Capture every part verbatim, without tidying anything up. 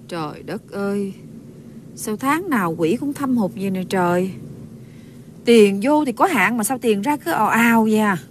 Trời đất ơi, sao tháng nào quỷ cũng thâm hụt vậy nè trời. Tiền vô thì có hạn mà sao tiền ra cứ ào ào vậy à.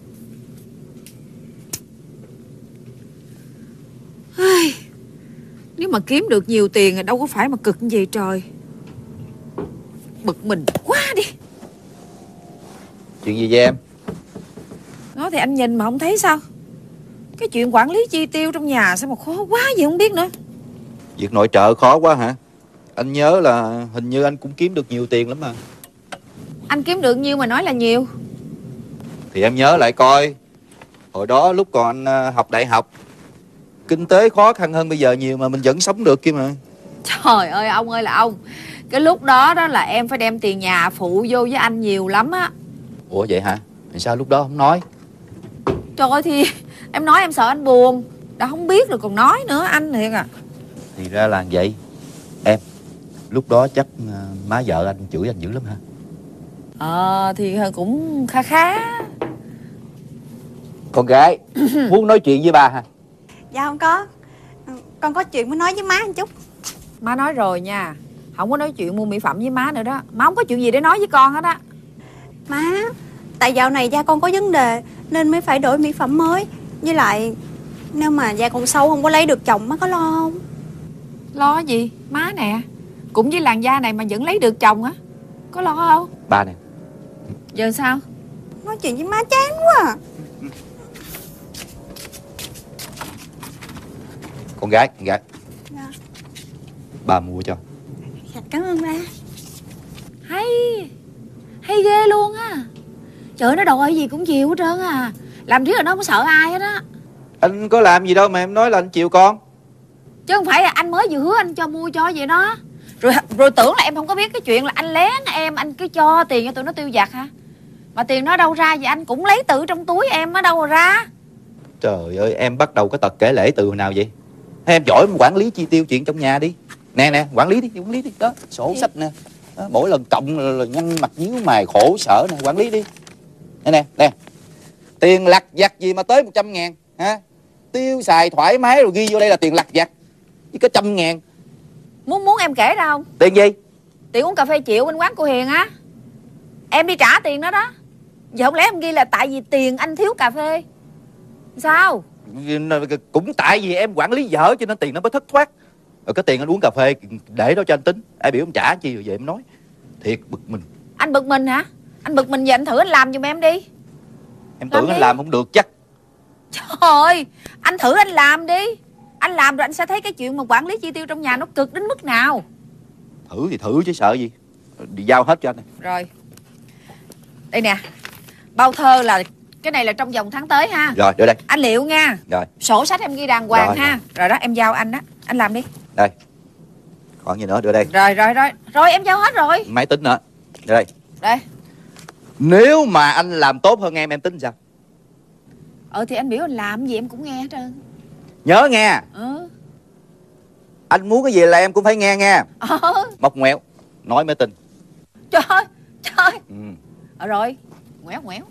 Ai, nếu mà kiếm được nhiều tiền thì đâu có phải mà cực như vậy trời. Bực mình quá đi. Chuyện gì vậy em? Nói thì anh nhìn mà không thấy sao. Cái chuyện quản lý chi tiêu trong nhà sao mà khó quá gì không biết nữa. Việc nội trợ khó quá hả? Anh nhớ là hình như anh cũng kiếm được nhiều tiền lắm mà. Anh kiếm được nhiêu mà nói là nhiều? Thì em nhớ lại coi. Hồi đó lúc còn anh học đại học, kinh tế khó khăn hơn bây giờ nhiều mà mình vẫn sống được kia mà. Trời ơi ông ơi là ông. Cái lúc đó đó là em phải đem tiền nhà phụ vô với anh nhiều lắm á. Ủa vậy hả? Sao lúc đó không nói? Trời ơi thì em nói em sợ anh buồn. Đã không biết rồi còn nói nữa, anh thiệt à. Thì ra là vậy. Em, lúc đó chắc má vợ anh chửi anh dữ lắm hả? Ờ thì cũng khá khá. Con gái muốn nói chuyện với ba hả? Dạ không có. Con có chuyện muốn nói với má một chút. Má nói rồi nha, không có nói chuyện mua mỹ phẩm với má nữa đó. Má không có chuyện gì để nói với con hết á. Má, tại dạo này da con có vấn đề nên mới phải đổi mỹ phẩm mới. Với lại nếu mà da con sâu không có lấy được chồng má có lo không? Lo gì? Má nè, cũng với làn da này mà vẫn lấy được chồng á. Có lo không? Ba nè. Giờ sao? Nói chuyện với má chán quá à. Con gái, con gái. Dạ. Ba mua cho. Dạ, cảm ơn ba. Hay, hay ghê luôn á. Trời, nó đòi gì cũng chịu hết trơn à. Làm riết là nó không có sợ ai hết á. Anh có làm gì đâu mà em nói là anh chịu con. Chứ không phải là anh mới vừa hứa anh cho mua cho vậy đó. Rồi rồi tưởng là em không có biết cái chuyện là anh lén em, anh cứ cho tiền cho tụi nó tiêu vặt hả? Mà tiền nó đâu ra vậy anh cũng lấy từ trong túi em ở đâu rồi ra. Trời ơi, em bắt đầu cái tật kể lể từ hồi nào vậy? Hay em giỏi quản lý chi tiêu chuyện trong nhà đi. Nè nè, quản lý đi, quản lý đi. Đó, sổ sách nè. Đó, mỗi lần cộng là, là nhăn mặt nhíu mày khổ sở nè, quản lý đi. Nè nè, nè. Tiền lặt vặt gì mà tới một trăm ngàn, hả? Tiêu xài thoải mái rồi ghi vô đây là tiền lặt vặt. Chỉ có trăm ngàn. Muốn muốn em kể ra không? Tiền gì? Tiền uống cà phê triệu bên quán cô Hiền á. Em đi trả tiền đó đó. Giờ không lẽ em ghi là tại vì tiền anh thiếu cà phê? Sao? Cũng tại vì em quản lý dở cho nên tiền nó mới thất thoát. Rồi cái tiền anh uống cà phê để đó cho anh tính. Ai biểu em trả chi rồi vậy em nói. Thiệt bực mình. Anh bực mình hả? Anh bực mình vậy anh thử anh làm giùm em đi. Em tưởng anh làm không được chắc. Trời ơi, anh thử anh làm đi. Anh làm rồi anh sẽ thấy cái chuyện mà quản lý chi tiêu trong nhà nó cực đến mức nào. Thử thì thử chứ sợ gì. Đi giao hết cho anh. Rồi. Đây nè. Bao thơ là cái này là trong vòng tháng tới ha. Rồi, đưa đây. Anh liệu nha. Rồi. Sổ sách em ghi đàng hoàng Rồi, ha. rồi. Rồi đó em giao anh đó. Anh làm đi. Đây. Còn gì nữa, đưa đây. Rồi rồi rồi. Rồi em giao hết rồi. Máy tính nữa. Đưa đây. Đây. Nếu mà anh làm tốt hơn em, em tính sao? Ờ thì anh biểu anh làm gì em cũng nghe hết trơn. Nhớ nghe. Ừ. Anh muốn cái gì là em cũng phải nghe nghe. Ờ. Móc ngoéo. Nói mới tin. Trời ơi. Trời. Ừ. Ờ rồi. Ngoéo ngoéo.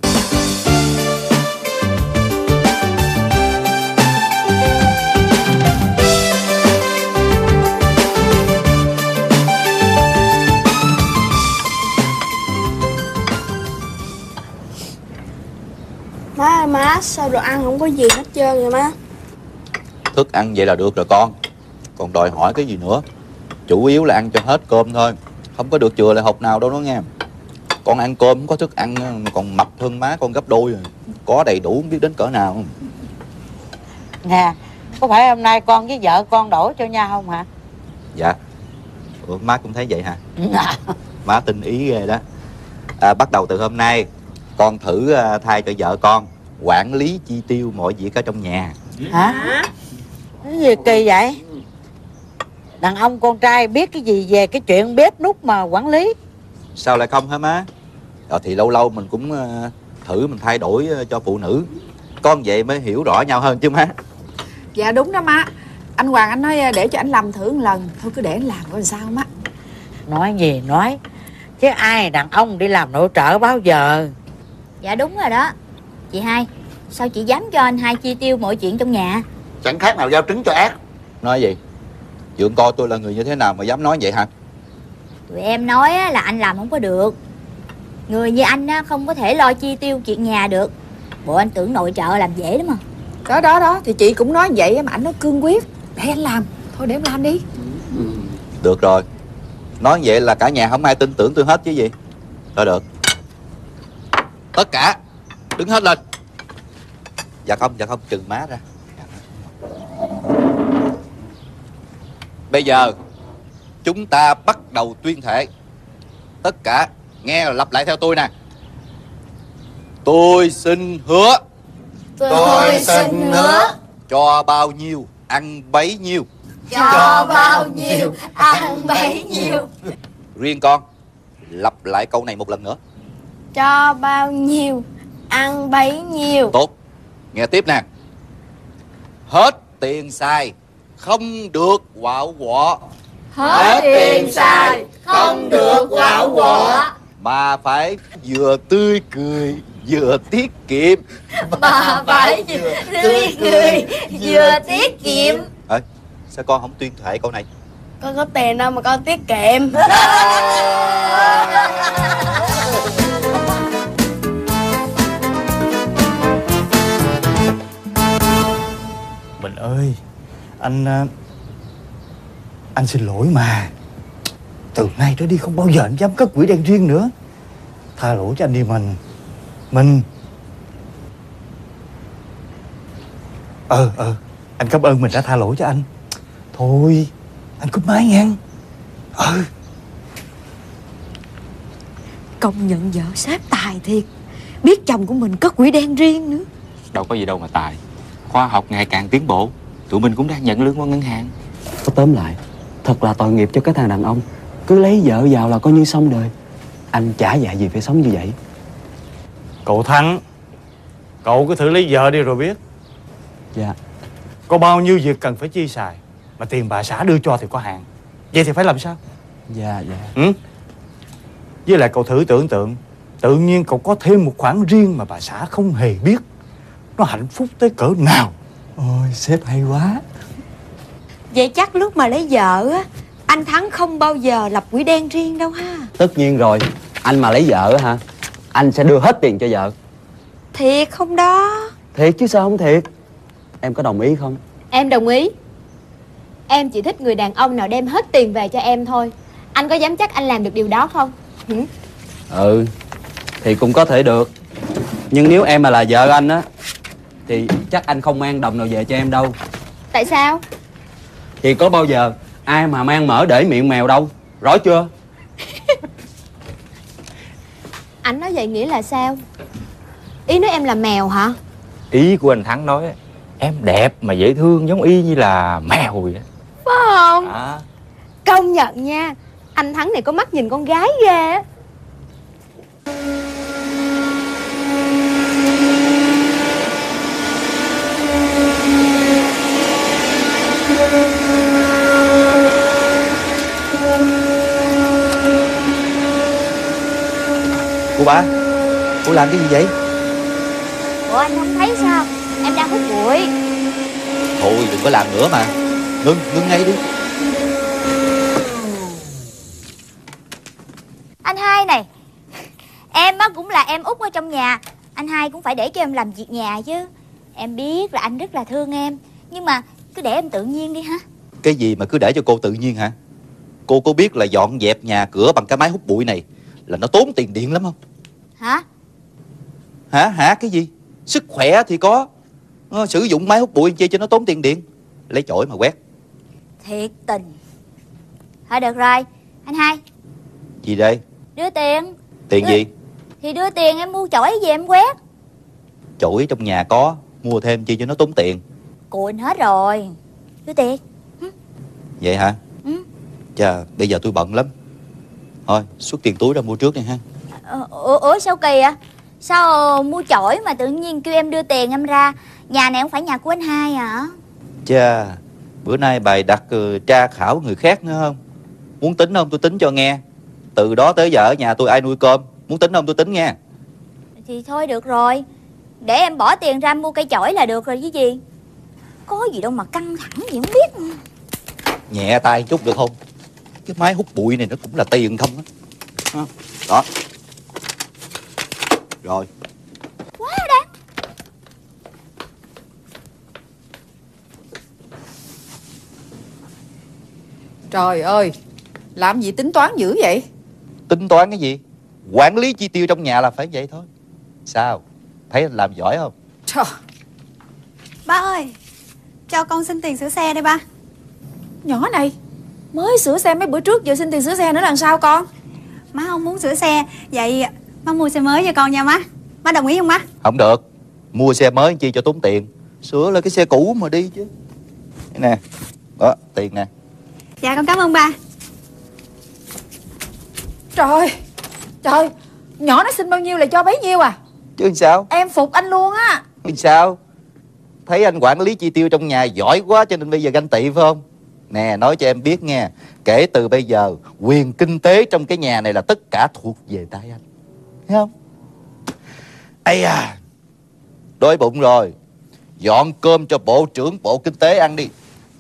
Má ơi má, sao đồ ăn không có gì hết trơn vậy má? Thức ăn vậy là được rồi con. Còn đòi hỏi cái gì nữa. Chủ yếu là ăn cho hết cơm thôi. Không có được chừa lại hộp nào đâu đó nghe. Con ăn cơm không có thức ăn còn mập hơn má con gấp đôi rồi. Có đầy đủ không biết đến cỡ nào. Nè, có phải hôm nay con với vợ con đổi cho nhau không hả? Dạ. Ủa, má cũng thấy vậy hả? Má tinh ý ghê đó. À, bắt đầu từ hôm nay con thử uh, thay cho vợ con quản lý chi tiêu mọi việc ở trong nhà. Hả? Cái gì kỳ vậy? Đàn ông con trai biết cái gì về cái chuyện bếp nút mà quản lý? Sao lại không hả má? Rồi thì lâu lâu mình cũng uh, thử mình thay đổi uh, cho phụ nữ. Con vậy mới hiểu rõ nhau hơn chứ má. Dạ đúng đó má. Anh Hoàng anh nói để cho anh làm thử một lần. Thôi cứ để anh làm coi sao má. Nói gì nói. Chứ ai đàn ông đi làm nội trợ bao giờ. Dạ đúng rồi đó. Chị hai, sao chị dám cho anh hai chi tiêu mọi chuyện trong nhà? Chẳng khác nào giao trứng cho ác. Nói gì? Dượng coi tôi là người như thế nào mà dám nói vậy hả? Tụi em nói á, là anh làm không có được. Người như anh á, không có thể lo chi tiêu chuyện nhà được. Bộ anh tưởng nội trợ làm dễ lắm mà. Đó đó đó, thì chị cũng nói vậy mà anh nói cương quyết. Để anh làm. Thôi để em làm đi. Được rồi. Nói vậy là cả nhà không ai tin tưởng tôi hết chứ gì. Thôi được. Tất cả đứng hết lên. Dạ không, dạ không, trừng má ra. Bây giờ chúng ta bắt đầu tuyên thệ. Tất cả nghe lặp lại theo tôi nè. Tôi xin hứa. Tôi xin hứa. Cho bao nhiêu ăn bấy nhiêu. Cho bao nhiêu ăn bấy nhiêu. Riêng con lặp lại câu này một lần nữa. Cho bao nhiêu ăn bấy nhiêu. Tốt. Nghe tiếp nè. Hết tiền xài không được quạo quọ. Hết tiền xài không được quạo quọ. Mà phải vừa tươi cười vừa tiết kiệm. Mà phải vừa tươi cười vừa tiết kiệm. Ê, sao con không tuyên thệ câu này? Con có tiền đâu mà con tiết kiệm. Bình ơi, anh anh xin lỗi mà. Từ nay trở đi không bao giờ anh dám cất quỹ đen riêng nữa. Tha lỗi cho anh đi mình. Mình Ờ ờ anh cảm ơn mình đã tha lỗi cho anh. Thôi anh cúp máy ngang. Ừ. Công nhận vợ sếp tài thiệt. Biết chồng của mình cất quỹ đen riêng nữa. Đâu có gì đâu mà tài. Khoa học ngày càng tiến bộ. Tụi mình cũng đang nhận lương qua ngân hàng. Có tóm lại, thật là tội nghiệp cho cái thằng đàn ông. Cứ lấy vợ vào là coi như xong đời. Anh chả dạy gì phải sống như vậy. Cậu Thắng, cậu cứ thử lấy vợ đi rồi biết. Dạ. Có bao nhiêu việc cần phải chi xài mà tiền bà xã đưa cho thì có hạn. Vậy thì phải làm sao? Dạ dạ. Ừ? Với lại cậu thử tưởng tượng, tự nhiên cậu có thêm một khoản riêng mà bà xã không hề biết. Nó hạnh phúc tới cỡ nào. Ôi sếp hay quá. Vậy chắc lúc mà lấy vợ á, anh Thắng không bao giờ lập quỹ đen riêng đâu ha. Tất nhiên rồi. Anh mà lấy vợ hả, anh sẽ đưa hết tiền cho vợ. Thiệt không đó? Thiệt chứ sao không thiệt. Em có đồng ý không? Em đồng ý. Em chỉ thích người đàn ông nào đem hết tiền về cho em thôi. Anh có dám chắc anh làm được điều đó không? Ừ, ừ thì cũng có thể được. Nhưng nếu em mà là vợ anh á thì chắc anh không mang đồng nào về cho em đâu. Tại sao? Thì có bao giờ ai mà mang mỡ để miệng mèo đâu. Rõ chưa? Anh nói vậy nghĩa là sao? Ý nói em là mèo hả? Ý của anh Thắng nói em đẹp mà dễ thương giống y như là mèo vậy. Phải không? À. Công nhận nha, anh Thắng này có mắt nhìn con gái ghê á. Cô ba, cô làm cái gì vậy? Ủa anh không thấy sao? Em đang hút bụi. Thôi đừng có làm nữa mà. Ngưng, ngưng ngay đi. Anh hai này, em á cũng là em út ở trong nhà. Anh hai cũng phải để cho em làm việc nhà chứ. Em biết là anh rất là thương em, nhưng mà cứ để em tự nhiên đi ha. Cái gì mà cứ để cho cô tự nhiên hả? Cô có biết là dọn dẹp nhà cửa bằng cái máy hút bụi này là nó tốn tiền điện lắm không? Hả? Hả? Hả cái gì? Sức khỏe thì có, ờ, sử dụng máy hút bụi chi cho nó tốn tiền điện. Lấy chổi mà quét. Thiệt tình. Thôi được rồi, anh hai. Gì đây? Đưa tiền. Tiền đưa... gì? Thì đưa tiền em mua chổi về em quét. Chổi trong nhà có, mua thêm chi cho nó tốn tiền. Cùn hết rồi. Đưa tiền. Ừ. Vậy hả? Ừ. Chà, bây giờ tôi bận lắm. Thôi, xuất tiền túi ra mua trước đi ha. Ủa, ủa sao kỳ à? Sao mua chổi mà tự nhiên kêu em đưa tiền em ra? Nhà này không phải nhà của anh hai hả? Chà, bữa nay bài đặt uh, tra khảo người khác nữa không? Muốn tính không tôi tính cho nghe. Từ đó tới giờ ở nhà tôi ai nuôi cơm. Muốn tính không tôi tính nghe. Thì thôi được rồi. Để em bỏ tiền ra mua cây chổi là được rồi chứ gì. Có gì đâu mà căng thẳng gì không biết. nhẹ tay chút được không? Cái máy hút bụi này nó cũng là tiền không á. Đó. Rồi. Quá đáng. Trời ơi, làm gì tính toán dữ vậy? Tính toán cái gì? Quản lý chi tiêu trong nhà là phải vậy thôi. Sao? Thấy anh làm giỏi không? Trời. Ba ơi, cho con xin tiền sửa xe đi ba. Nhỏ này mới sửa xe mấy bữa trước, giờ xin tiền sửa xe nữa làm sao con? Má không muốn sửa xe, vậy má mua xe mới cho con nha má. Má đồng ý không má? Không được. Mua xe mới chi cho tốn tiền. Sửa là cái xe cũ mà đi chứ. Đây nè. Đó, tiền nè. Dạ con cảm ơn ba. Trời. Trời. Nhỏ nó xin bao nhiêu là cho bấy nhiêu à? Chứ sao? Em phục anh luôn á. Sao? Thấy anh quản lý chi tiêu trong nhà giỏi quá cho nên bây giờ ganh tị phải không? Nè, nói cho em biết nha, kể từ bây giờ quyền kinh tế trong cái nhà này là tất cả thuộc về tay anh. Thấy không? Ây à, đói bụng rồi. Dọn cơm cho bộ trưởng Bộ Kinh tế ăn đi.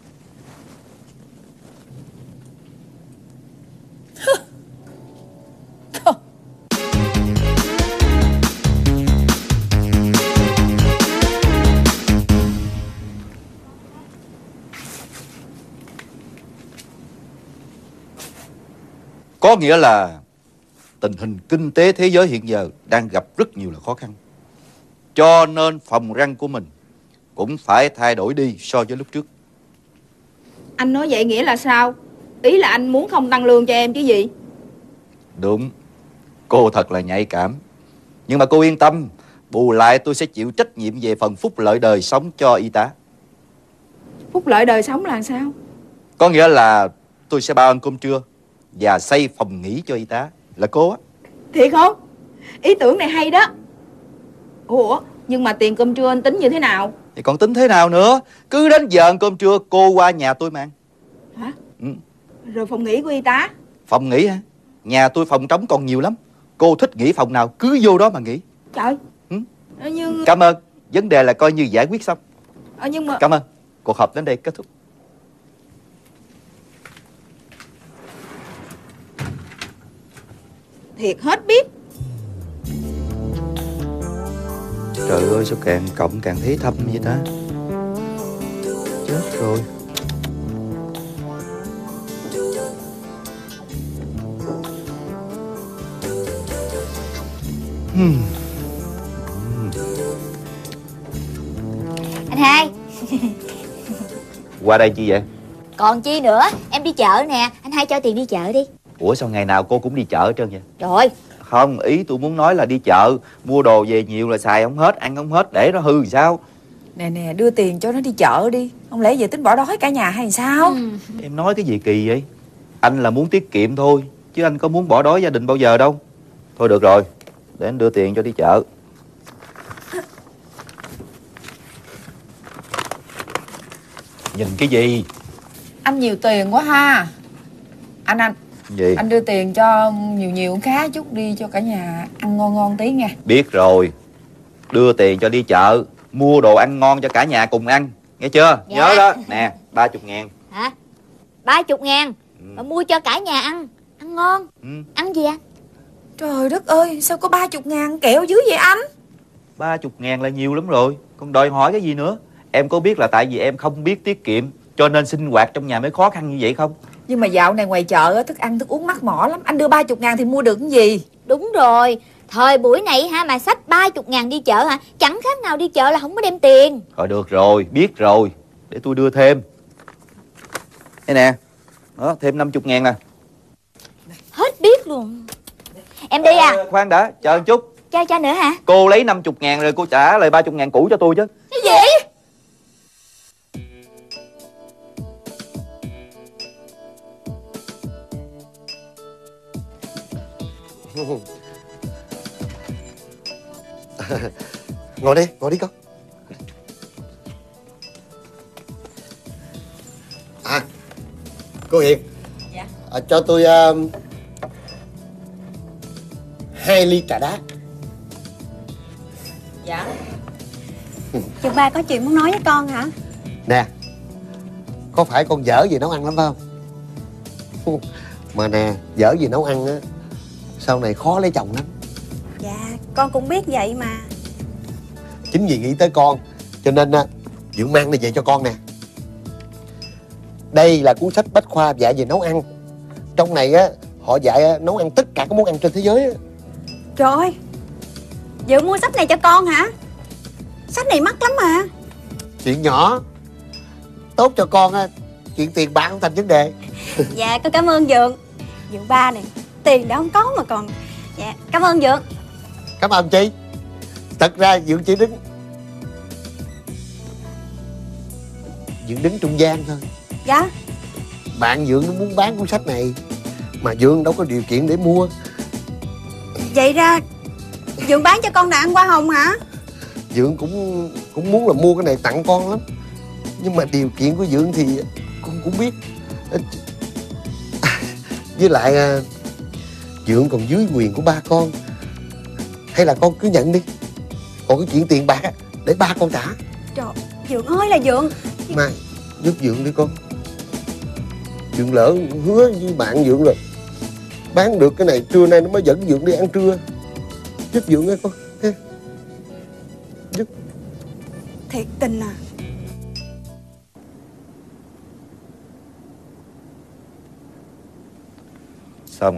Có nghĩa là tình hình kinh tế thế giới hiện giờ đang gặp rất nhiều là khó khăn. Cho nên phòng răng của mình cũng phải thay đổi đi so với lúc trước. Anh nói vậy nghĩa là sao? Ý là anh muốn không tăng lương cho em chứ gì? Đúng. Cô thật là nhạy cảm. Nhưng mà cô yên tâm, bù lại tôi sẽ chịu trách nhiệm về phần phúc lợi đời sống cho y tá. Phúc lợi đời sống là sao? Có nghĩa là tôi sẽ bao ăn cơm trưa và xây phòng nghỉ cho y tá. Là cô á. Thiệt không? Ý tưởng này hay đó. Ủa, nhưng mà tiền cơm trưa anh tính như thế nào? Thì còn tính thế nào nữa? Cứ đến giờ ăn cơm trưa cô qua nhà tôi mà ăn. Hả? Ừ. Rồi phòng nghỉ của y tá? Phòng nghỉ hả? Nhà tôi phòng trống còn nhiều lắm. Cô thích nghỉ phòng nào cứ vô đó mà nghỉ. Trời. Ừ. Ờ, nhưng... Cảm ơn. Vấn đề là coi như giải quyết xong. Ờ, nhưng mà... Cảm ơn. Cuộc họp đến đây kết thúc. Thiệt hết biết. Trời ơi, sao càng cộng càng thấy thâm vậy ta? Chết rồi. Hmm. Anh hai. Qua đây chi vậy? Còn chi nữa, em đi chợ nè. Anh hai cho tiền đi chợ đi. Ủa sao ngày nào cô cũng đi chợ hết trơn vậy? Rồi. Không, ý tôi muốn nói là đi chợ mua đồ về nhiều là xài không hết, ăn không hết, để nó hư thì sao? Nè nè, đưa tiền cho nó đi chợ đi. Không lẽ về tính bỏ đói cả nhà hay sao? Ừ. Em nói cái gì kỳ vậy? Anh là muốn tiết kiệm thôi, chứ anh có muốn bỏ đói gia đình bao giờ đâu. Thôi được rồi, để anh đưa tiền cho đi chợ. Nhìn cái gì? Anh nhiều tiền quá ha. Anh anh Gì? Anh đưa tiền cho nhiều nhiều khá chút đi cho cả nhà ăn ngon ngon tí nha. Biết rồi. Đưa tiền cho đi chợ, mua đồ ăn ngon cho cả nhà cùng ăn. Nghe chưa? Dạ. Nhớ đó. Nè, ba chục ngàn. Hả? Ba chục ngàn? Ừ. Mà mua cho cả nhà ăn. Ăn ngon. Ừ. Ăn gì anh? Trời đất ơi, sao có ba chục ngàn kẹo dữ vậy anh? Ba chục ngàn là nhiều lắm rồi. Còn đòi hỏi cái gì nữa? Em có biết là tại vì em không biết tiết kiệm cho nên sinh hoạt trong nhà mới khó khăn như vậy không? Nhưng mà dạo này ngoài chợ thức ăn thức uống mắc mỏ lắm. Anh đưa ba chục ngàn thì mua được cái gì? Đúng rồi. Thời buổi này ha mà xách ba chục ngàn đi chợ hả? Chẳng khác nào đi chợ là không có đem tiền. Thôi được rồi, biết rồi. Để tôi đưa thêm. Đây nè. Đó, thêm năm mươi ngàn nè. Hết biết luôn. Em đi à? Khoan đã, chờ một chút. Cho cho nữa hả? Cô lấy năm mươi ngàn rồi cô trả lại ba mươi ngàn cũ cho tôi chứ. Cái gì? Ngồi đi, ngồi đi con. À, cô Hiền. Dạ. À, cho tôi uh, hai ly trà đá. Dạ. Chị ba có chuyện muốn nói với con hả? Nè, có phải con dở gì nấu ăn lắm phải không? Mà nè, dở gì nấu ăn á, sau này khó lấy chồng lắm. Dạ, con cũng biết vậy mà. Chính vì nghĩ tới con cho nên á, Dượng mang này về cho con nè. Đây là cuốn sách bách khoa dạy về nấu ăn. Trong này á, họ dạy á, nấu ăn tất cả các món ăn trên thế giới á. Trời ơi, Dượng mua sách này cho con hả? Sách này mắc lắm mà. Chuyện nhỏ, tốt cho con á, chuyện tiền bạc không thành vấn đề. Dạ, con cảm ơn Dượng. Dượng ba này, tiền đã không có mà còn. Dạ, cảm ơn Dượng. Cảm ơn chị. Thật ra Dượng chỉ đứng Dượng đứng trung gian thôi. Dạ. Bạn Dượng nó muốn bán cuốn sách này mà Dượng đâu có điều kiện để mua. Vậy ra Dượng bán cho con đã ăn hoa hồng hả? Dượng cũng cũng muốn là mua cái này tặng con lắm. Nhưng mà điều kiện của Dượng thì con cũng biết. Với lại Dượng còn dưới quyền của ba con. Hay là con cứ nhận đi. Còn cái chuyện tiền bạc để ba con trả. Trời, Dượng ơi là Dượng. Mà giúp Dượng đi con. Dượng lỡ hứa với bạn Dượng rồi, bán được cái này trưa nay nó mới dẫn Dượng đi ăn trưa. Giúp Dượng nghe con. Giúp. Thiệt tình à. Xong.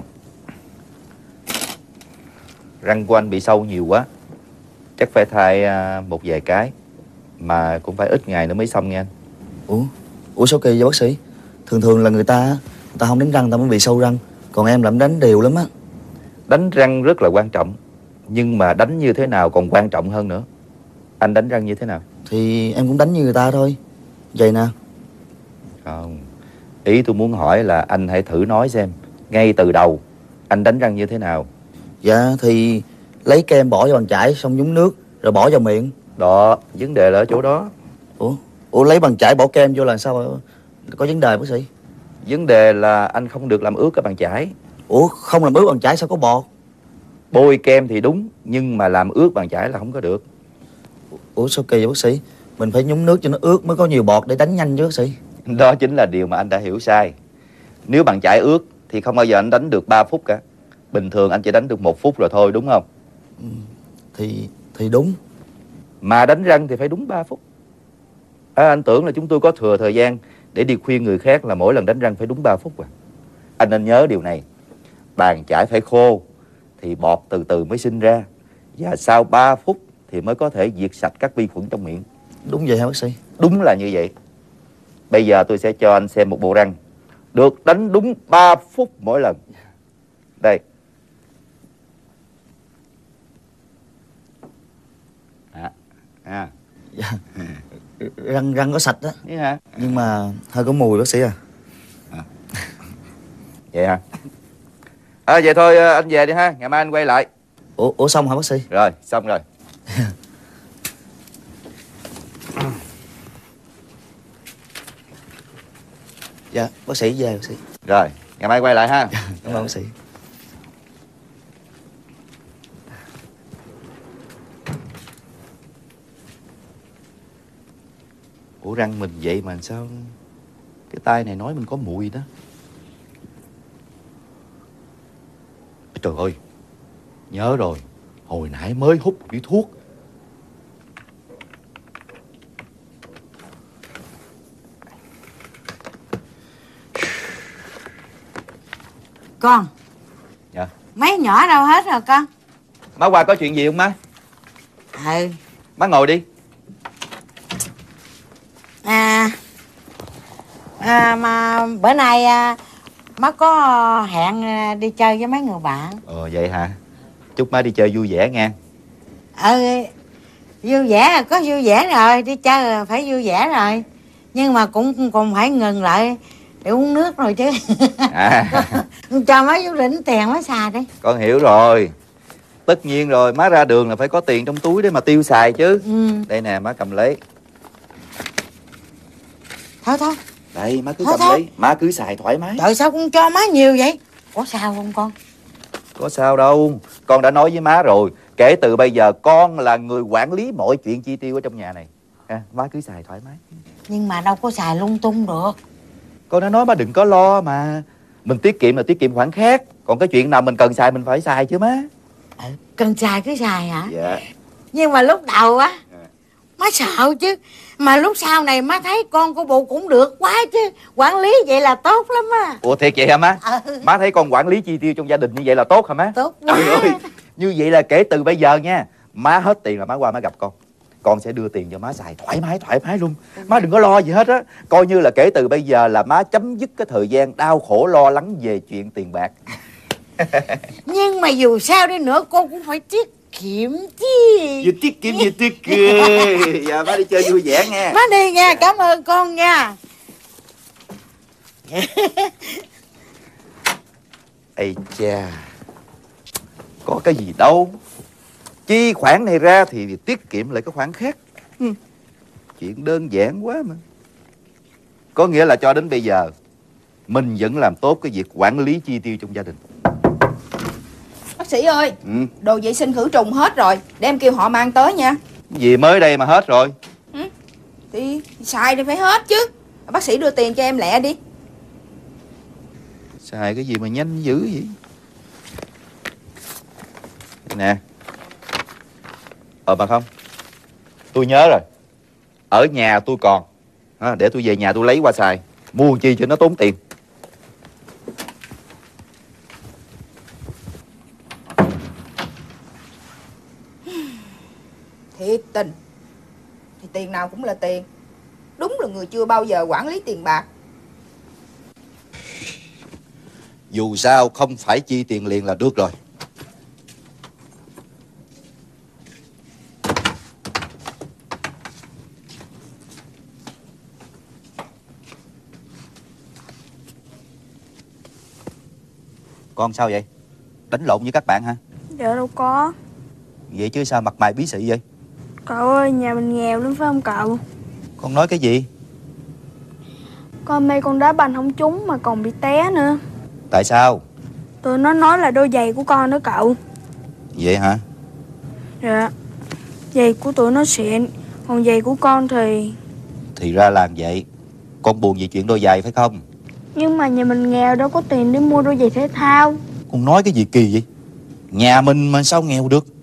Răng của anh bị sâu nhiều quá, chắc phải thay một vài cái. Mà cũng phải ít ngày nữa mới xong nha anh. Ủa, Ủa sao kỳ vậy bác sĩ? Thường thường là người ta Người ta không đánh răng, người ta mới bị sâu răng. Còn em làm đánh đều lắm á. Đánh răng rất là quan trọng, nhưng mà đánh như thế nào còn quan trọng hơn nữa. Anh đánh răng như thế nào? Thì em cũng đánh như người ta thôi. Vậy nè. Không, ý tôi muốn hỏi là anh hãy thử nói xem, ngay từ đầu anh đánh răng như thế nào? Dạ thì lấy kem bỏ vào bàn chải, xong nhúng nước rồi bỏ vào miệng. Đó, vấn đề là ở chỗ đó. Ủa, Ủa lấy bàn chải bỏ kem vô là sao có vấn đề bác sĩ? Vấn đề là anh không được làm ướt cái bàn chải. Ủa không làm ướt bàn chải sao có bọt? Bôi kem thì đúng, nhưng mà làm ướt bàn chải là không có được. Ủa sao kỳ vậy bác sĩ? Mình phải nhúng nước cho nó ướt mới có nhiều bọt để đánh nhanh chứ bác sĩ. Đó chính là điều mà anh đã hiểu sai. Nếu bàn chải ướt thì không bao giờ anh đánh được ba phút cả. Bình thường anh chỉ đánh được một phút rồi thôi, đúng không? Ừ, thì thì đúng. Mà đánh răng thì phải đúng ba phút. À, anh tưởng là chúng tôi có thừa thời gian để đi khuyên người khác là mỗi lần đánh răng phải đúng ba phút à. Anh nên nhớ điều này. Bàn chải phải khô thì bọt từ từ mới sinh ra. Và sau ba phút thì mới có thể diệt sạch các vi khuẩn trong miệng. Đúng vậy hả bác sĩ? Đúng là như vậy. Bây giờ tôi sẽ cho anh xem một bộ răng được đánh đúng ba phút mỗi lần. Đây. À. À. Dạ. Răng răng có sạch đó. Vậy hả? Nhưng mà hơi có mùi bác sĩ à. À. Vậy hả? À, vậy thôi anh về đi ha, ngày mai anh quay lại. Ủa, ủa xong hả bác sĩ? Rồi, xong rồi. Dạ, bác sĩ về bác sĩ. Rồi, ngày mai quay lại ha. Cảm ơn bác sĩ. Ủa răng mình vậy mà sao cái tai này nói mình có mùi đó. Trời ơi, nhớ rồi, hồi nãy mới hút một điếu thuốc. Con. Dạ. Mấy nhỏ đâu hết rồi con? Má qua có chuyện gì không má? Ừ. Má ngồi đi. À, à mà bữa nay à, má có hẹn đi chơi với mấy người bạn. Ờ vậy hả? Chúc má đi chơi vui vẻ nha. Ừ, vui vẻ có vui vẻ rồi, đi chơi là phải vui vẻ rồi. Nhưng mà cũng còn phải ngừng lại để uống nước rồi chứ. À. Cho má chú Lĩnh tiền má xài đi. Con hiểu rồi. Tất nhiên rồi, má ra đường là phải có tiền trong túi để mà tiêu xài chứ. Ừ. Đây nè, má cầm lấy. Thôi thôi. Đây, má cứ thôi, cầm thôi. lấy. Má cứ xài thoải mái. Trời sao con cho má nhiều vậy? Có sao không con? Có sao đâu. Con đã nói với má rồi. Kể từ bây giờ con là người quản lý mọi chuyện chi tiêu ở trong nhà này. ha, má cứ xài thoải mái. Nhưng mà đâu có xài lung tung được. Con đã nói má đừng có lo mà. Mình tiết kiệm là tiết kiệm khoản khác. Còn cái chuyện nào mình cần xài mình phải xài chứ má. Ừ, cần xài cứ xài hả? Dạ. Nhưng mà lúc đầu á má sợ chứ. Mà lúc sau này má thấy con của bộ cũng được quá chứ. Quản lý vậy là tốt lắm á. Ủa thiệt vậy hả má? Ừ. Má thấy con quản lý chi tiêu trong gia đình như vậy là tốt hả má? Tốt quá. Trời ơi, như vậy là kể từ bây giờ nha, má hết tiền là má qua má gặp con. Con sẽ đưa tiền cho má xài thoải mái thoải mái luôn. Má đừng có lo gì hết á. Coi như là kể từ bây giờ là má chấm dứt cái thời gian đau khổ lo lắng về chuyện tiền bạc. Nhưng mà dù sao đi nữa con cũng phải tiết kiệm chứ. Vừa tiết kiệm vừa tiết kiệm. Giờ má đi chơi vui vẻ nha. Má đi nha, cảm ơn con nha. Ây cha, có cái gì đâu. Chi khoản này ra thì tiết kiệm lại cái khoản khác. Ừ. Chuyện đơn giản quá mà. Có nghĩa là cho đến bây giờ mình vẫn làm tốt cái việc quản lý chi tiêu trong gia đình. Bác sĩ ơi, Ừ. đồ vệ sinh khử trùng hết rồi, để em kêu họ mang tới nha. Gì mới đây mà hết rồi. Ừ. Thì xài thì phải hết chứ. Bác sĩ đưa tiền cho em lẹ đi. Xài cái gì mà nhanh dữ vậy? Đây nè. Ờ bà không, tôi nhớ rồi. Ở nhà tôi còn à, để tôi về nhà tôi lấy qua xài. Mua chi cho nó tốn tiền. Thiệt tình thì tiền nào cũng là tiền. Đúng là người chưa bao giờ quản lý tiền bạc. Dù sao không phải chi tiền liền là được rồi. Con sao vậy? Đánh lộn với các bạn hả? Dạ đâu có. Vậy chứ sao mặt mày bí xị vậy? Cậu ơi, nhà mình nghèo lắm phải không cậu? Con nói cái gì? Con mê con đá banh không trúng mà còn bị té nữa. Tại sao? Tụi nó nói là đôi giày của con đó cậu. Vậy hả? Dạ. Giày của tụi nó xịn, còn giày của con thì... Thì ra là vậy. Con buồn vì chuyện đôi giày phải không? Nhưng mà nhà mình nghèo đâu có tiền để mua đôi giày thể thao. Con nói cái gì kỳ vậy? Nhà mình mà sao nghèo được?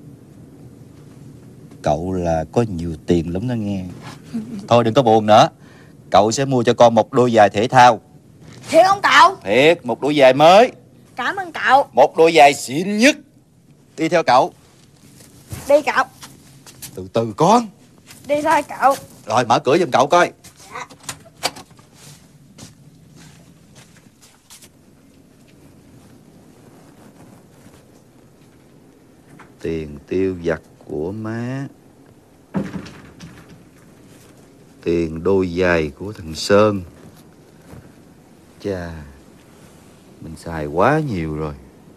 Cậu là có nhiều tiền lắm đó nghe. Thôi đừng có buồn nữa. Cậu sẽ mua cho con một đôi giày thể thao. Thiệt không cậu? Thiệt, một đôi giày mới. Cảm ơn cậu. Một đôi giày xịn nhất. Đi theo cậu. Đi cậu. Từ từ con. Đi thôi cậu. Rồi mở cửa giùm cậu coi. Dạ. Tiền tiêu vặt của má. Tiền đôi giày của thằng Sơn. Chà, mình xài quá nhiều rồi.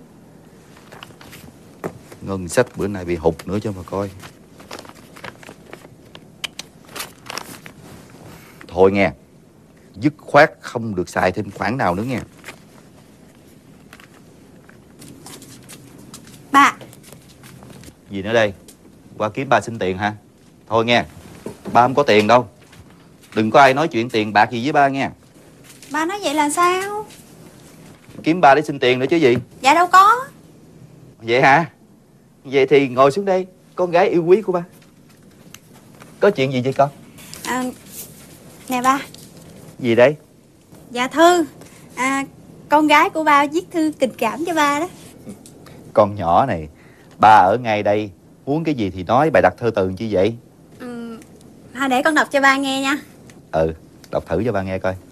Ngân sách bữa nay bị hụt nữa cho mà coi. Thôi nghe, dứt khoát không được xài thêm khoản nào nữa nghe. Ba. Gì nữa đây? Qua kiếm ba xin tiền hả? Thôi nghe, ba không có tiền đâu. Đừng có ai nói chuyện tiền bạc gì với ba nghe. Ba nói vậy là sao? Kiếm ba để xin tiền nữa chứ gì. Dạ đâu có. Vậy hả? Vậy thì ngồi xuống đây, con gái yêu quý của ba. Có chuyện gì vậy con? À, nè ba. Gì đây? Dạ thư. À, con gái của ba viết thư tình cảm cho ba đó. Con nhỏ này, ba ở ngay đây, muốn cái gì thì nói, bài đặt thơ từ chi vậy? Ừ, thôi để con đọc cho ba nghe nha. Ừ, đọc thử cho ba nghe coi.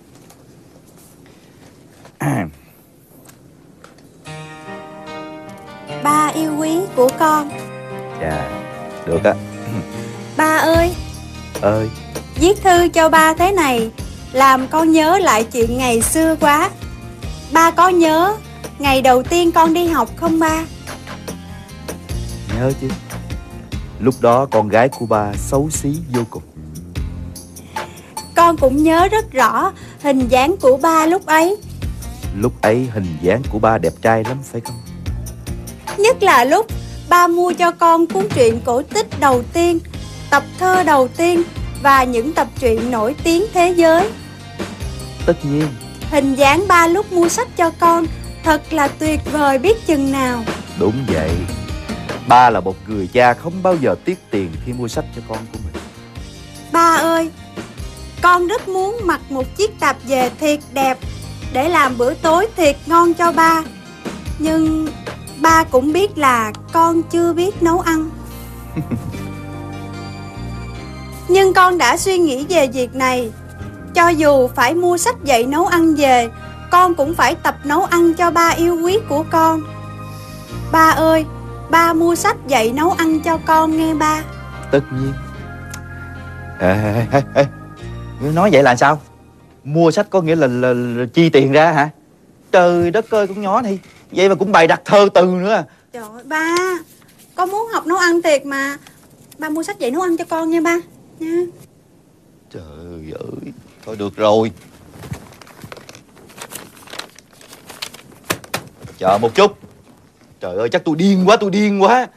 Ba yêu quý của con. Dạ, được á. Ba ơi. Ơi. Viết thư cho ba thế này làm con nhớ lại chuyện ngày xưa quá. Ba có nhớ ngày đầu tiên con đi học không ba? Nhớ chứ. Lúc đó con gái của ba xấu xí vô cùng. Con cũng nhớ rất rõ hình dáng của ba lúc ấy. Lúc ấy hình dáng của ba đẹp trai lắm phải không? Nhất là lúc ba mua cho con cuốn truyện cổ tích đầu tiên, tập thơ đầu tiên và những tập truyện nổi tiếng thế giới. Tất nhiên. Hình dáng ba lúc mua sách cho con thật là tuyệt vời biết chừng nào. Đúng vậy. Ba là một người cha không bao giờ tiếc tiền khi mua sách cho con của mình. Ba ơi, con rất muốn mặc một chiếc tạp dề thiệt đẹp để làm bữa tối thiệt ngon cho ba. Nhưng ba cũng biết là con chưa biết nấu ăn. Nhưng con đã suy nghĩ về việc này. Cho dù phải mua sách dạy nấu ăn về, con cũng phải tập nấu ăn cho ba yêu quý của con. Ba ơi, ba mua sách dạy nấu ăn cho con nghe ba. Tất nhiên. Ê, ê, ê, ê. Nói vậy là sao? Mua sách có nghĩa là, là, là chi tiền ra hả? Trời đất ơi con nhỏ này, vậy mà cũng bày đặt thơ từ nữa. Trời ơi ba, con muốn học nấu ăn thiệt mà. Ba mua sách dạy nấu ăn cho con nha ba nha. Trời ơi, thôi được rồi. Chờ một chút. Trời ơi chắc tôi điên quá, tôi điên quá.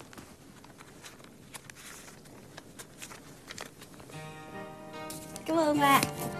Cảm ơn ba.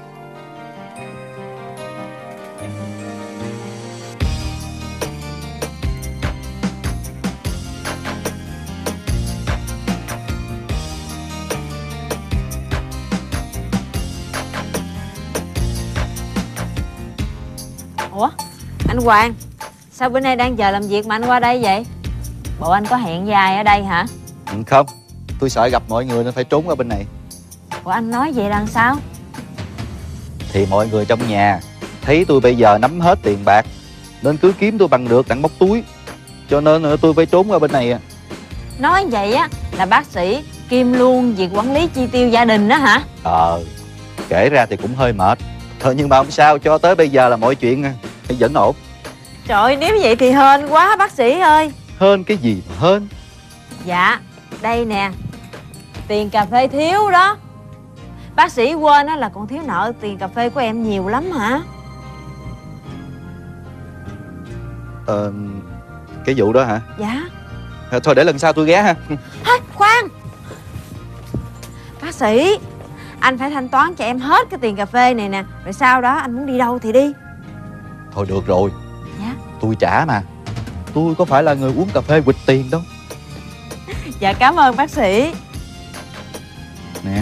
Ủa, anh Hoàng, sao bữa nay đang giờ làm việc mà anh qua đây vậy? Bộ anh có hẹn với ai ở đây hả? Không, tôi sợ gặp mọi người nên phải trốn ở bên này. Ủa anh nói vậy là sao? Thì mọi người trong nhà thấy tôi bây giờ nắm hết tiền bạc nên cứ kiếm tôi bằng được đặng móc túi. Cho nên tôi phải trốn ở bên này à. Nói vậy á là bác sĩ kiêm luôn việc quản lý chi tiêu gia đình đó hả? Ờ, kể ra thì cũng hơi mệt. Thôi nhưng mà không sao, cho tới bây giờ là mọi chuyện vẫn ổn. Trời ơi, nếu vậy thì hên quá bác sĩ ơi. Hên cái gì mà hên? Dạ, đây nè, tiền cà phê thiếu đó. Bác sĩ quên á là còn thiếu nợ tiền cà phê của em nhiều lắm hả? Ờ, cái vụ đó hả? Dạ. À, thôi để lần sau tôi ghé ha. Hả, khoan. Bác sĩ, anh phải thanh toán cho em hết cái tiền cà phê này nè. Rồi sau đó anh muốn đi đâu thì đi. Thôi được rồi. Dạ. Tôi trả mà. Tôi có phải là người uống cà phê quỵt tiền đâu. Dạ cảm ơn bác sĩ. Nè.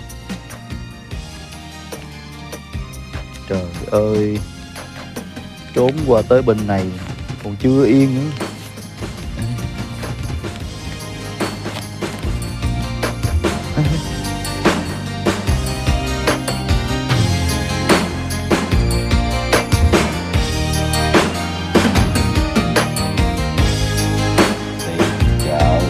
Trời ơi, trốn qua tới bên này còn chưa yên nữa. Tiền chợ,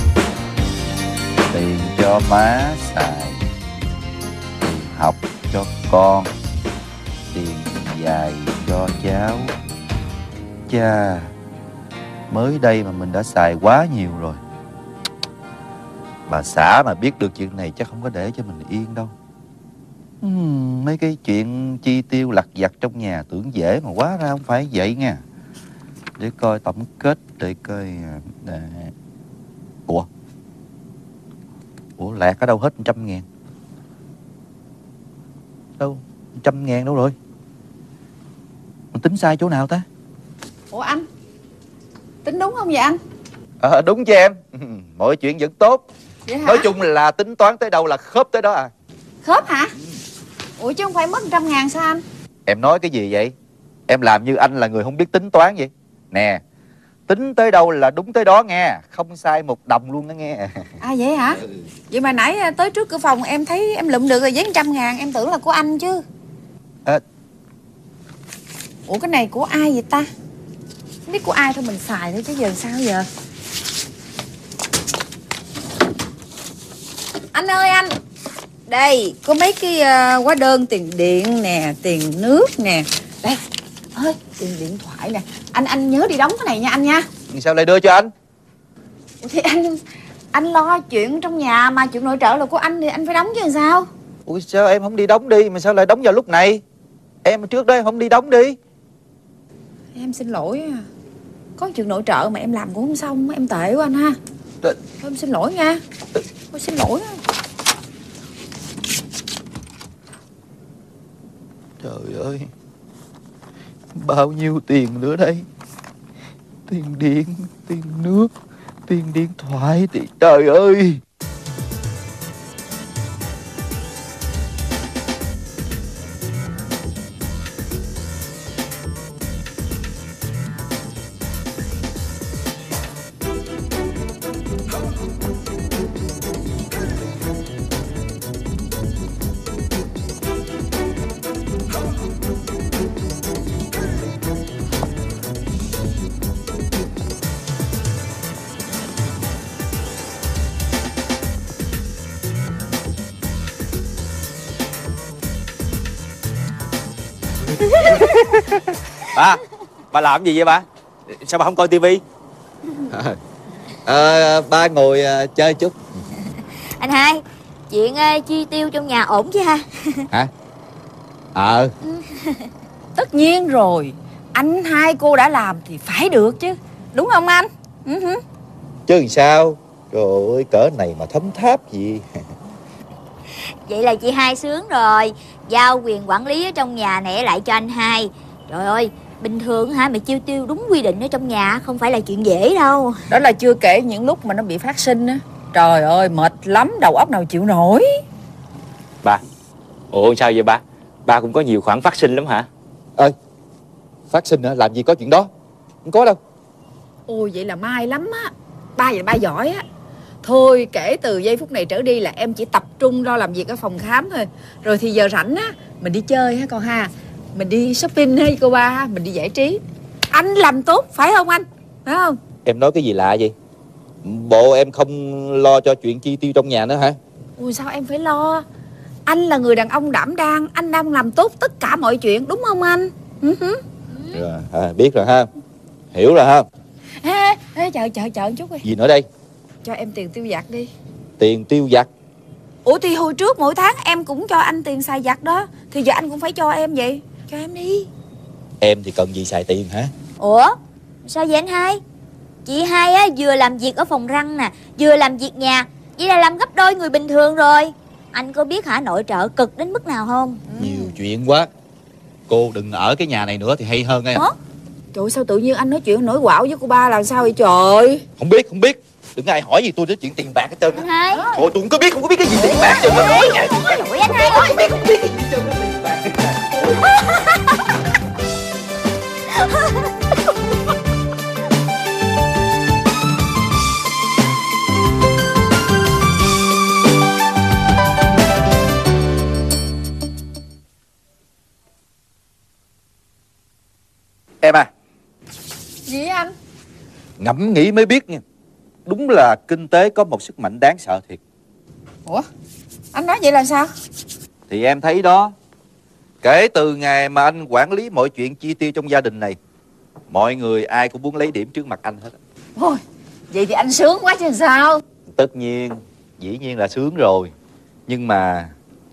tiền cho má xài, tiền học cho con, tiền dài cho cháu. Chà, mới đây mà mình đã xài quá nhiều rồi. Bà xã mà biết được chuyện này chắc không có để cho mình yên đâu. uhm, Mấy cái chuyện chi tiêu lặt vặt trong nhà tưởng dễ mà quá ra không phải vậy nha. Để coi tổng kết, để coi để... Ủa Ủa lạc ở đâu hết một trăm ngàn? Đâu, một trăm ngàn đâu rồi? Mình tính sai chỗ nào ta? Ủa anh, tính đúng không vậy anh? Ờ à, đúng chứ em. Mọi chuyện vẫn tốt. Vậy hả? Nói chung là tính toán tới đâu là khớp tới đó à. Khớp hả? Ủa chứ không phải mất một trăm ngàn sao anh? Em nói cái gì vậy? Em làm như anh là người không biết tính toán vậy. Nè, tính tới đâu là đúng tới đó nghe. Không sai một đồng luôn đó nghe. À vậy hả? Vậy mà nãy tới trước cửa phòng em thấy em lụm được rồi giấy một trăm ngàn. Em tưởng là của anh chứ. À... Ủa cái này của ai vậy ta? Không biết của ai thôi mình xài thôi chứ giờ sao giờ. Anh ơi anh, đây có mấy cái uh, hóa đơn tiền điện nè, tiền nước nè. Đây, ơi tiền điện thoại nè. Anh anh nhớ đi đóng cái này nha anh nha. Sao lại đưa cho anh? Ủa thì anh anh lo chuyện trong nhà mà chuyện nội trợ là của anh thì anh phải đóng chứ làm sao? Ủa sao em không đi đóng đi mà sao lại đóng vào lúc này? Em trước đây không đi đóng đi. Em xin lỗi. Có chuyện nội trợ mà em làm cũng không xong. Em tệ quá anh ha. Thôi em xin lỗi nha. Thôi xin lỗi. Trời ơi, bao nhiêu tiền nữa đây? Tiền điện, tiền nước, tiền điện thoại thì trời ơi. Ba, ba làm gì vậy ba? Sao ba không coi tivi? À, à, ba ngồi à, chơi chút. Anh hai, chuyện uh, chi tiêu trong nhà ổn chứ ha? Hả? Ờ. À. Tất nhiên rồi, anh hai cô đã làm thì phải được chứ, đúng không anh? Uh-huh. Chứ làm sao? Trời ơi, cỡ này mà thấm tháp gì. Vậy là chị hai sướng rồi, giao quyền quản lý ở trong nhà này lại cho anh hai. Trời ơi, bình thường hả, mày chiêu tiêu đúng quy định ở trong nhà không phải là chuyện dễ đâu. Đó là chưa kể những lúc mà nó bị phát sinh á. Trời ơi, mệt lắm, đầu óc nào chịu nổi. Ba, ủa sao vậy ba? Ba cũng có nhiều khoản phát sinh lắm hả? Ơi, phát sinh hả? Làm gì có chuyện đó. Không có đâu. Ôi vậy là may lắm á. Ba vậy ba giỏi á. Thôi kể từ giây phút này trở đi là em chỉ tập trung lo làm việc ở phòng khám thôi. Rồi thì giờ rảnh á, mình đi chơi ha con ha. Mình đi shopping hay cô ba ha, mình đi giải trí. Anh làm tốt, phải không anh? Phải không? Em nói cái gì lạ vậy? Bộ em không lo cho chuyện chi tiêu trong nhà nữa hả? Ui sao em phải lo? Anh là người đàn ông đảm đang, anh đang làm tốt tất cả mọi chuyện, đúng không anh? Uh-huh. Rồi, à, biết rồi ha. Hiểu rồi ha. Ê, ê, chờ, chờ, chờ một chút đi. Gì nữa đây? Cho em tiền tiêu vặt đi. Tiền tiêu vặt? Ủa thì hồi trước mỗi tháng em cũng cho anh tiền xài vặt đó. Thì giờ anh cũng phải cho em vậy. Cho em đi. Em thì cần gì xài tiền hả? Ủa sao vậy anh hai? Chị hai á vừa làm việc ở phòng răng nè, vừa làm việc nhà, vậy là làm gấp đôi người bình thường rồi. Anh có biết hả nội trợ cực đến mức nào không? Nhiều chuyện quá. Cô đừng ở cái nhà này nữa thì hay hơn nghe. Hả? Trời ơi, sao tự nhiên anh nói chuyện nổi quạo với cô ba là sao vậy trời? Không biết, không biết. Đừng ai hỏi gì tôi đến chuyện tiền bạc hết trơn. Anh hai. Thôi tôi không có biết, không có biết cái gì tiền bạc. Ôi, lỗi anh hai. Không biết, không biết cái gì trơn tiền bạc. Em à. Gì anh? Ngẫm nghĩ mới biết nha. Đúng là kinh tế có một sức mạnh đáng sợ thiệt. Ủa? Anh nói vậy là sao? Thì em thấy đó. Kể từ ngày mà anh quản lý mọi chuyện chi tiêu trong gia đình này, mọi người ai cũng muốn lấy điểm trước mặt anh hết. Thôi, vậy thì anh sướng quá chứ sao? Tất nhiên, dĩ nhiên là sướng rồi. Nhưng mà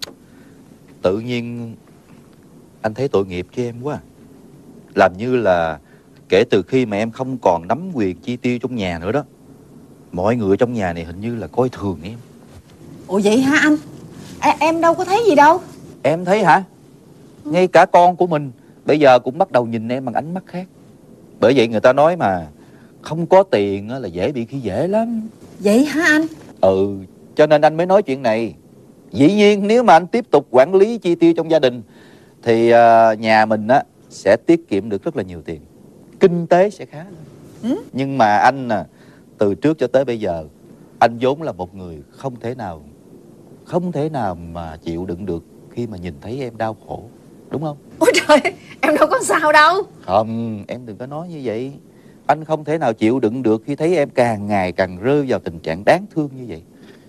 tự nhiên anh thấy tội nghiệp cho em quá. Làm như là kể từ khi mà em không còn nắm quyền chi tiêu trong nhà nữa đó, mọi người trong nhà này hình như là coi thường em. Ủa vậy hả anh? À, em đâu có thấy gì đâu. Em thấy hả? Ngay cả con của mình bây giờ cũng bắt đầu nhìn em bằng ánh mắt khác. Bởi vậy người ta nói mà không có tiền là dễ bị khi dễ lắm. Vậy hả anh? Ừ, cho nên anh mới nói chuyện này. Dĩ nhiên nếu mà anh tiếp tục quản lý chi tiêu trong gia đình thì uh, nhà mình á sẽ tiết kiệm được rất là nhiều tiền, kinh tế sẽ khá lên. Ừ? Nhưng mà anh à, từ trước cho tới bây giờ anh vốn là một người không thể nào Không thể nào mà chịu đựng được khi mà nhìn thấy em đau khổ, đúng không? Ôi trời, em đâu có sao đâu. Không, em đừng có nói như vậy. Anh không thể nào chịu đựng được khi thấy em càng ngày càng rơi vào tình trạng đáng thương như vậy.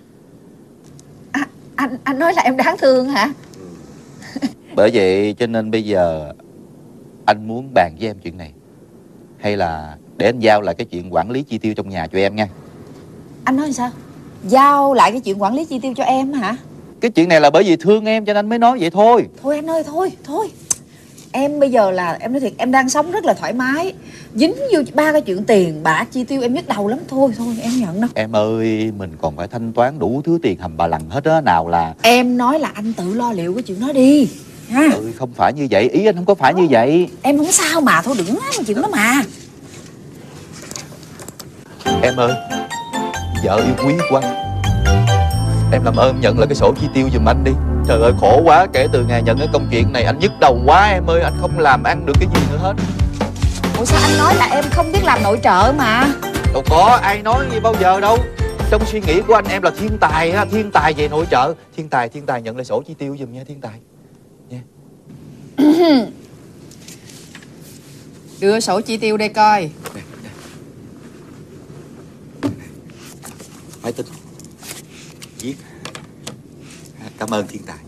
À, anh anh nói là em đáng thương hả? Bởi vậy cho nên bây giờ anh muốn bàn với em chuyện này. Hay là để anh giao lại cái chuyện quản lý chi tiêu trong nhà cho em nha. Anh nói sao? Giao lại cái chuyện quản lý chi tiêu cho em hả? Cái chuyện này là bởi vì thương em cho nên anh mới nói vậy thôi. Thôi anh ơi, thôi, thôi. Em bây giờ là, em nói thiệt, em đang sống rất là thoải mái. Dính vô ba cái chuyện tiền bạc chi tiêu em nhức đầu lắm. Thôi, thôi, em nhận đâu. Em ơi, mình còn phải thanh toán đủ thứ tiền hầm bà lằng hết á. Nào là... Em nói là anh tự lo liệu cái chuyện đó đi. ha. Ừ, không phải như vậy, ý anh không có phải như vậy. Em không sao mà, thôi đừng nói chuyện đó mà. Em ơi, vợ yêu quý của anh, em làm ơn nhận lại cái sổ chi tiêu giùm anh đi. Trời ơi khổ quá, kể từ ngày nhận cái công chuyện này anh nhức đầu quá em ơi. Anh không làm ăn được cái gì nữa hết. Ủa sao anh nói là em không biết làm nội trợ mà? Đâu có, ai nói gì bao giờ đâu. Trong suy nghĩ của anh em là thiên tài á, thiên tài về nội trợ. Thiên tài, thiên tài nhận lại sổ chi tiêu giùm nha thiên tài nha. Đưa sổ chi tiêu đây coi. Máy tính viết. Cảm ơn thiên tài.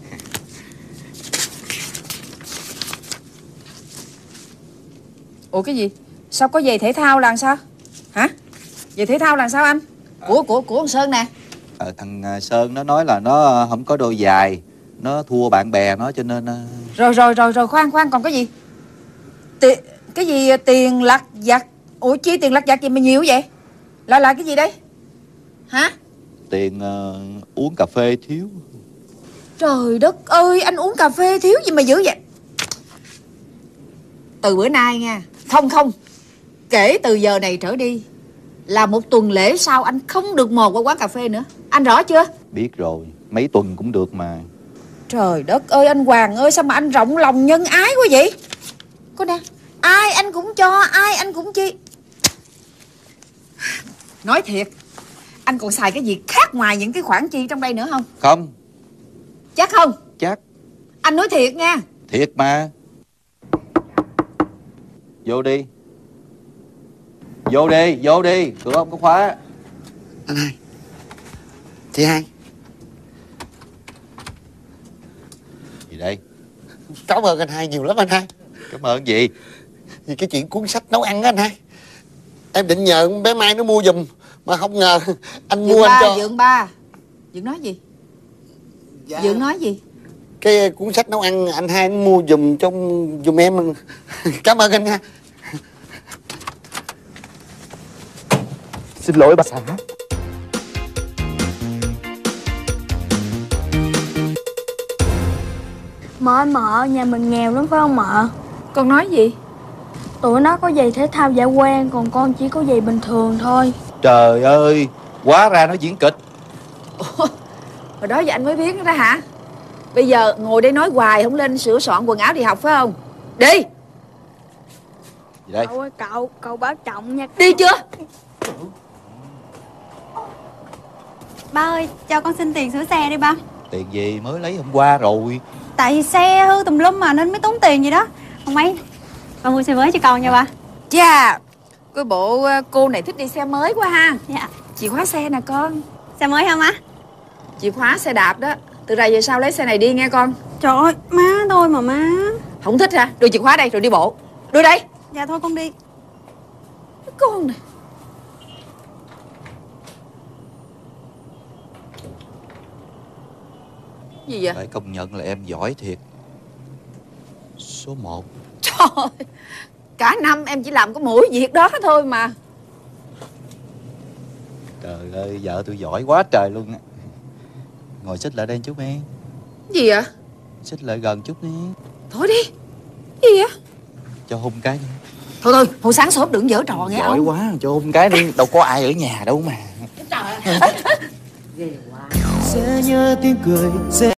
Ủa cái gì? Sao có giày thể thao là sao? Hả? Giày thể thao là sao anh? Của của của con Sơn nè. Ờ, thằng Sơn nó nói là nó không có đôi giày, nó thua bạn bè nó cho nên. Rồi rồi rồi rồi khoan khoan, còn cái gì? Tiền cái gì tiền lặt vặt? Ủa chi tiền lặt vặt gì mà nhiều vậy? Là là cái gì đây? Hả? Tiền uh, uống cà phê thiếu. Trời đất ơi, anh uống cà phê thiếu gì mà dữ vậy? Từ bữa nay nha. Không không, kể từ giờ này trở đi là một tuần lễ sau anh không được mò qua quán cà phê nữa. Anh rõ chưa? Biết rồi, mấy tuần cũng được mà. Trời đất ơi anh Hoàng ơi, sao mà anh rộng lòng nhân ái quá vậy? Cô nè, ai anh cũng cho, ai anh cũng chi. Nói thiệt, anh còn xài cái gì khác ngoài những cái khoản chi trong đây nữa không? Không. Chắc không? Chắc. Anh nói thiệt nha. Thiệt mà. Vô đi. Vô đi, vô đi, cửa không có khóa. Anh hai, chị hai. Gì đây? Cảm ơn anh hai nhiều lắm anh hai. Cảm ơn gì? Vì cái chuyện cuốn sách nấu ăn á anh hai. Em định nhờ bé Mai nó mua giùm mà không ngờ anh mua Dượng anh ba, cho. Dượng ba, Dượng nói gì? Dạ. Dượng nói gì? Cái cuốn sách nấu ăn anh hai nó mua giùm trong giùm em. Cảm ơn anh ha. Xin lỗi bà xã. Mợ mợ, nhà mình nghèo lắm phải không mợ? Con nói gì? Tụi nó có giày thể thao dạ quen, còn con chỉ có giày bình thường thôi. Trời ơi, hóa ra nó diễn kịch. Ủa, hồi đó giờ anh mới biết đó hả? Bây giờ ngồi đây nói hoài không lên sửa soạn quần áo đi học phải không? Đi. Gì đây? Cậu ơi cậu, cậu bảo trọng nha. Đi chưa? Ba ơi, cho con xin tiền sửa xe đi ba. Tiền gì, mới lấy hôm qua rồi. Tại vì xe hư tùm lum mà nên mới tốn tiền gì đó. Không mấy, ba mua xe mới cho con nha ba. Chà, cái bộ cô này thích đi xe mới quá ha. Dạ. Chìa khóa xe nè con. Xe mới hả má? Chìa khóa xe đạp đó. Từ giờ về sau lấy xe này đi nghe con. Trời ơi, má thôi mà má. Không thích hả? Đưa chìa khóa đây rồi đi bộ. Đưa đây. Dạ thôi con đi. Cái con này. Gì vậy? Phải công nhận là em giỏi thiệt. Số một. Trời ơi, cả năm em chỉ làm có mỗi việc đó thôi mà. Trời ơi, vợ tôi giỏi quá trời luôn á. Ngồi xích lại đây chút đi. Gì vậy? Xích lại gần chút đi. Thôi đi. Gì vậy? Cho hôn cái đi. Thôi thôi, hồi sáng sớm đừng giở trò nghe giỏi ông. quá, cho hôn cái đi. Đâu có ai ở nhà đâu mà. Trời ơi. Sẽ nhớ tiếng cười sẽ